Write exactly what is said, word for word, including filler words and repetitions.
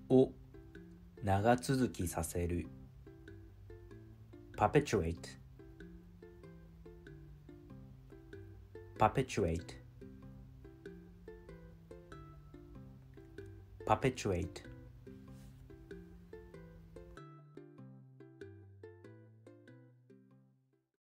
を長続きさせる perpetuate perpetuate perpetuate